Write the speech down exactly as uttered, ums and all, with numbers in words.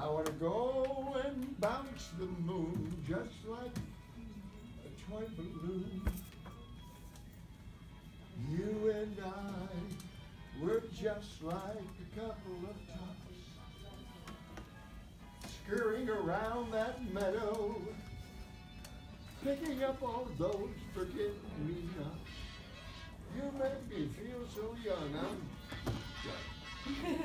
want to go and bounce the moon just like a toy balloon. You and I were just like a couple of tops scurrying around that meadow, picking up all those forget-me-nots. You make me feel so young. I'm